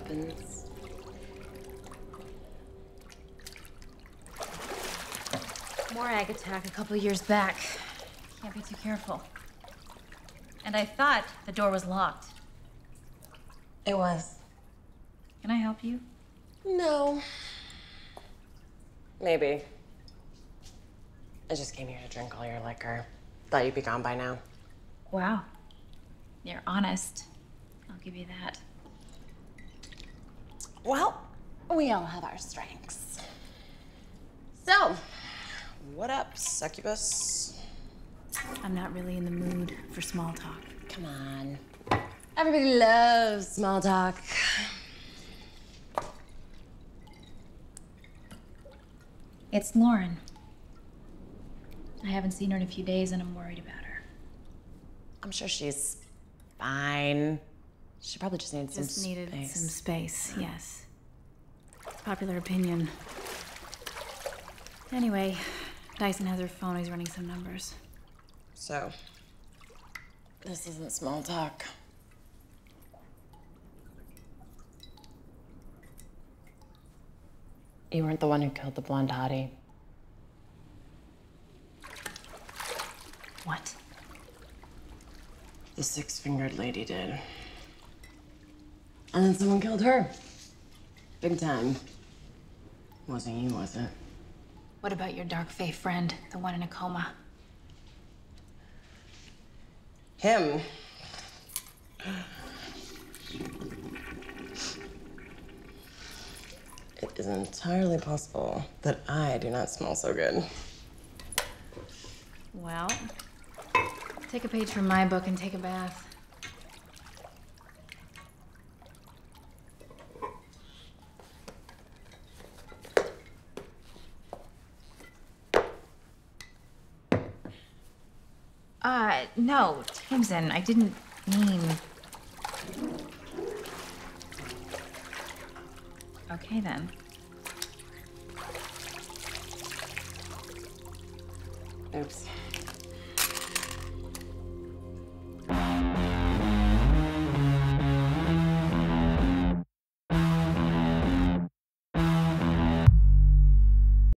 weapons. More egg attack a couple years back. Can't be too careful. And I thought the door was locked. It was. Can I help you? No. Maybe. I just came here to drink all your liquor. Thought you'd be gone by now. Wow. You're honest. I'll give you that. Well, we all have our strengths. So, what up, Succubus? I'm not really in the mood for small talk. Come on. Everybody loves small talk. It's Lauren. I haven't seen her in a few days and I'm worried about her. I'm sure she's fine. She probably just needs some space. Needed some space, yes. Popular opinion. Anyway, Dyson has her phone. He's running some numbers. So, this isn't small talk. You weren't the one who killed the blonde hottie. What? The six-fingered lady did. And then someone killed her. Big time. Wasn't you, was it? What about your dark fae friend, the one in a coma? Him. It is entirely possible that I do not smell so good. Well, take a page from my book and take a bath. No, Tamsin, I didn't mean... Okay, then. Oops.